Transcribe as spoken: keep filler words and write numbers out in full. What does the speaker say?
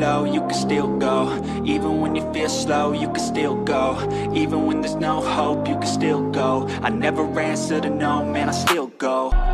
low, you can still go. Even when you feel slow, you can still go. Even when there's no hope, you can still go. I never answer to no, man, I still go.